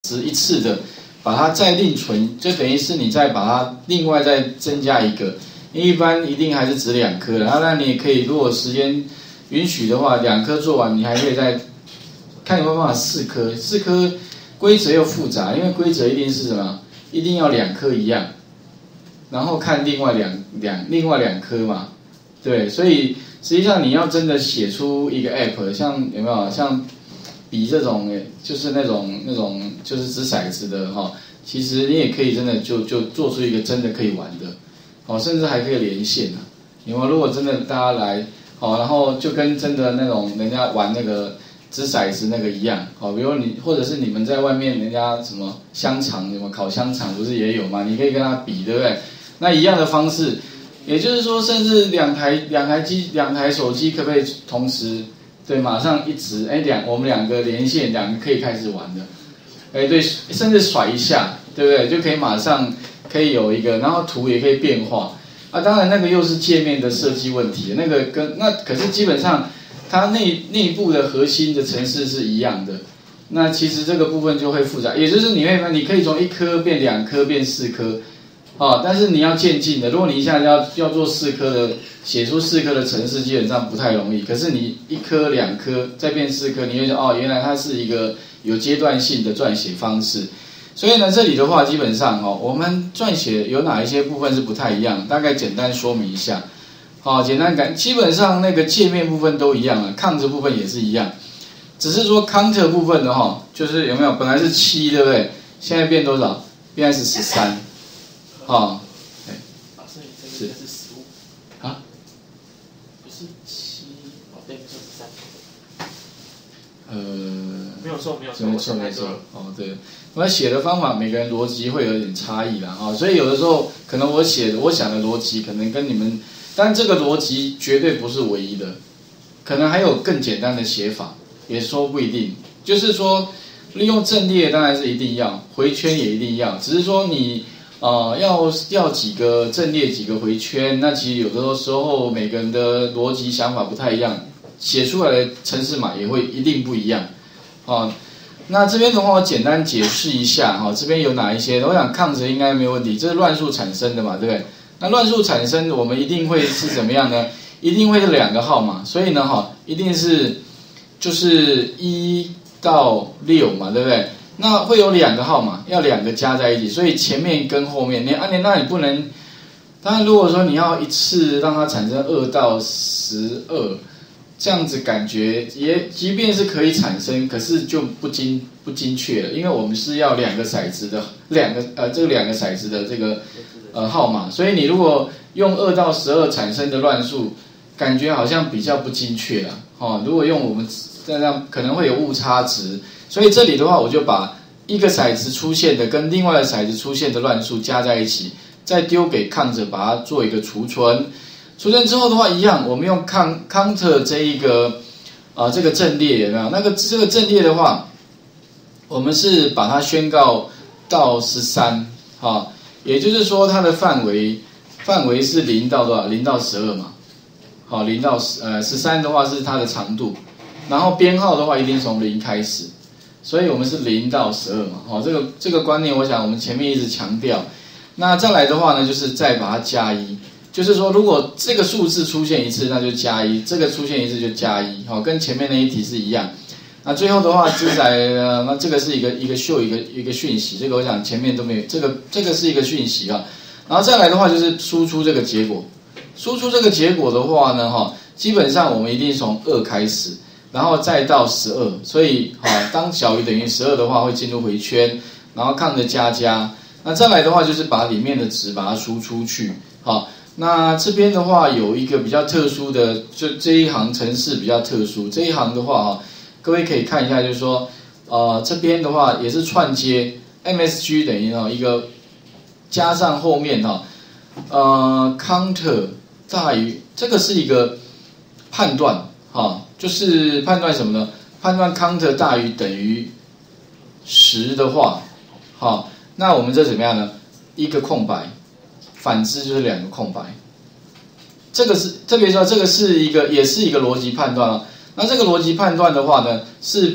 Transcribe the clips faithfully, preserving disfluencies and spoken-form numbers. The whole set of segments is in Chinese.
只一次的把它再另存，就等于是你再把它另外再增加一个，因为一般一定还是只两颗的。然后那你也可以，如果时间允许的话，两颗做完，你还可以再看有没有办法四颗，四颗规则又复杂，因为规则一定是什么，一定要两颗一样，然后看另外两两另外两颗嘛，对，所以实际上你要真的写出一个 app， 像有没有像比这种就是那种那种就是掷骰子的哈，其实你也可以真的就就做出一个真的可以玩的，哦，甚至还可以连线啊，有没有？如果真的大家来。好，然后就跟真的那种人家玩那个掷骰子那个一样，好，比如你或者是你们在外面人家什么香肠，什么烤香肠不是也有吗？你可以跟他比，对不对？那一样的方式，也就是说，甚至两台两台机两台手机可不可以同时对马上一直哎两我们两个连线，两个可以开始玩的，哎对，甚至甩一下，对不对？就可以马上可以有一个，然后图也可以变化。啊，当然那个又是界面的设计问题，那个跟那可是基本上它内内部的核心的程式是一样的。那其实这个部分就会复杂，也就是你会你可以从一颗变两颗变四颗，啊，但是你要渐进的。如果你一下子要要做四颗的，写出四颗的程式，基本上不太容易。可是你一颗两颗再变四颗，你会说哦，原来它是一个有阶段性的撰写方式。所以呢，这里的话，基本上哦，我们撰写有哪一些部分是不太一样，大概简单说明一下。好，简单感，基本上那个界面部分都一样了 ，count 部分也是一样，只是说 count 部分的哈，就是有没有本来是七，对不对？现在变多少？变成是十三，好，对， 老师，你这个是十五啊？ 不是七，哦，对，不是十三。 呃， 没有错，没有错， 没错没错，哦对，我写的方法每个人逻辑会有点差异啦，啊，所以有的时候可能我写的我想的逻辑可能跟你们，但这个逻辑绝对不是唯一的，可能还有更简单的写法，也说不一定。就是说，利用阵列当然是一定要，回圈也一定要，只是说你呃要要几个阵列几个回圈，那其实有的时候每个人的逻辑想法不太一样。写出来的程式码也会一定不一样，哦，那这边的话我简单解释一下哈，这边有哪一些？我想count应该没有问题，这是乱数产生的嘛，对不对？那乱数产生我们一定会是怎么样呢？一定会是两个号码，所以呢哈，一定是就是一到六嘛，对不对？那会有两个号码，要两个加在一起，所以前面跟后面，你按你那你不能，当然如果说你要一次让它产生二到十二。这样子感觉也，即便是可以产生，可是就不精不精确了，因为我们是要两个骰子的两个呃这个两个骰子的这个呃号码，所以你如果用二到十二产生的乱数，感觉好像比较不精确了哦。如果用我们这样可能会有误差值，所以这里的话我就把一个骰子出现的跟另外的骰子出现的乱数加在一起，再丢给count把它做一个储存。储存之后的话，一样，我们用 count 这一个啊、呃、这个阵列有没有？那个这个阵列的话，我们是把它宣告到十三，哈，也就是说它的范围范围是零到多少？零到十二嘛，好，零到十呃十三的话是它的长度，然后编号的话一定从零开始，所以我们是零到十二嘛，好，这个这个观念，我想我们前面一直强调。那再来的话呢，就是再把它加一。就是说，如果这个数字出现一次，那就加一；这个出现一次就加一，好，跟前面那一题是一样。那最后的话，之载呢，那这个是一个一个秀一个一个讯息，这个我想前面都没有，这个这个是一个讯息啊。然后再来的话，就是输出这个结果。输出这个结果的话呢，哈，基本上我们一定从二开始，然后再到十二。所以，好，当小于等于十二的话，会进入回圈，然后抗着加加。那再来的话，就是把里面的值把它输出去，好。那这边的话有一个比较特殊的，就这一行程式比较特殊。这一行的话哈，各位可以看一下，就是说，呃，这边的话也是串接 M S G 等于哈一个加上后面哈，呃 counter 大于这个是一个判断哈，就是判断什么呢？判断 counter 大于等于十的话，好，那我们这怎么样呢？一个空白。反之就是两个空白，这个是特别说，这个是一个也是一个逻辑判断啊。那这个逻辑判断的话呢，是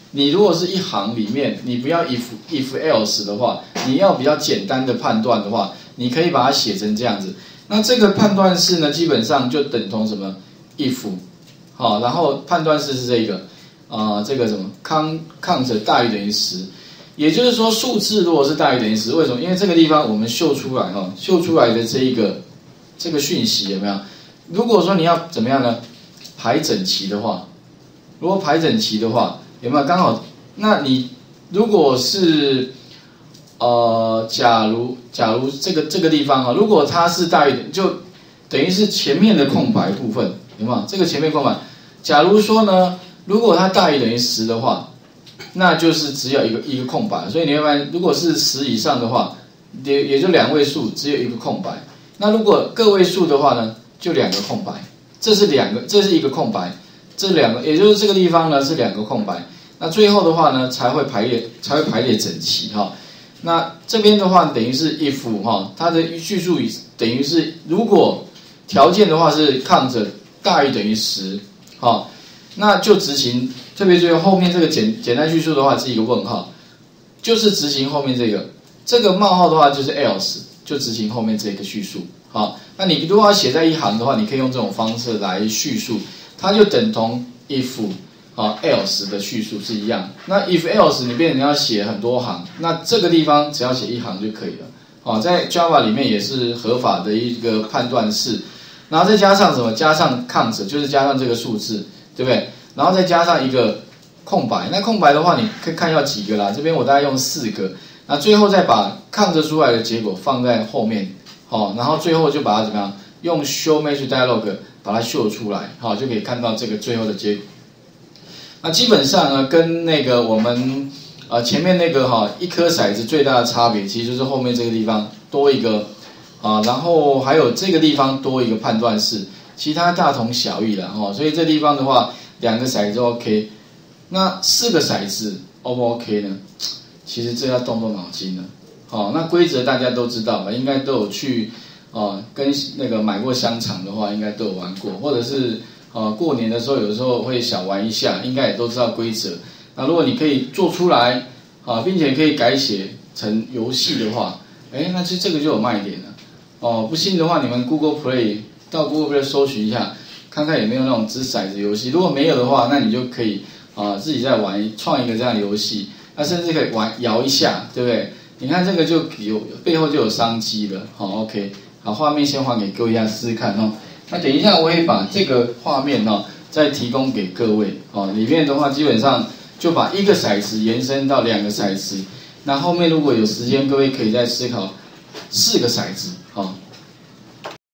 你如果是一行里面，你不要 if if else 的话，你要比较简单的判断的话，你可以把它写成这样子。那这个判断式呢，基本上就等同什么 if， 好，然后判断式是这个啊、呃，这个什么 count count 大于等于十，也就是说数字如果是大于等于十，为什么？因为这个地方我们秀出来哈，秀出来的这一个这个讯息有没有？如果说你要怎么样呢？排整齐的话，如果排整齐的话。有没有刚好？那你如果是呃，假如假如这个这个地方哈，如果它是大于，就等于是前面的空白部分，有没有？这个前面空白，假如说呢，如果它大于等于十的话，那就是只有一个一个空白。所以你会发现，如果是十以上的话，也也就两位数，只有一个空白。那如果个位数的话呢，就两个空白。这是两个，这是一个空白。这两个，也就是这个地方呢是两个空白，那最后的话呢才会排列，才会排列整齐哈。那这边的话等于是 if 哈，它的叙述等于是如果条件的话是 count 大于等于十，好，那就执行，特别就是后面这个简简单叙述的话是一个问号，就是执行后面这个，这个冒号的话就是 else， 就执行后面这个叙述，好，那你如果要写在一行的话，你可以用这种方式来叙述。它就等同 if 啊 else 的叙述是一样。那 if else 你变成要写很多行，那这个地方只要写一行就可以了。啊，在 Java 里面也是合法的一个判断式，然后再加上什么？加上 count 就是加上这个数字，对不对？然后再加上一个空白。那空白的话，你可以看要几个啦？这边我大概用四个。那最后再把 count 出来的结果放在后面，好，然后最后就把它怎么样？用 show message dialog 把它秀出来，好，就可以看到这个最后的结果。那基本上呢，跟那个我们呃前面那个哈一颗骰子最大的差别，其实就是后面这个地方多一个啊，然后还有这个地方多一个判断式，其他大同小异了哈。所以这地方的话，两个骰子 OK， 那四个骰子 O 不 OK 呢？其实这要动动脑筋了。好，那规则大家都知道吧？应该都有去。哦，跟那个买过香肠的话，应该都有玩过，或者是呃过年的时候，有的时候会小玩一下，应该也都知道规则。那如果你可以做出来啊，并且可以改写成游戏的话，哎，那其实这个就有卖点了。哦，不信的话，你们 Google Play 到 Google Play 搜寻一下，看看有没有那种掷骰子游戏。如果没有的话，那你就可以啊自己再玩创一个这样的游戏，那甚至可以玩摇一下，对不对？你看这个就有背后就有商机了。好 ，OK。好，画面先还给各位大家试试看哦。那等一下我也把这个画面哦再提供给各位哦。里面的话基本上就把一个骰子延伸到两个骰子，那后面如果有时间，各位可以再思考四个骰子哦。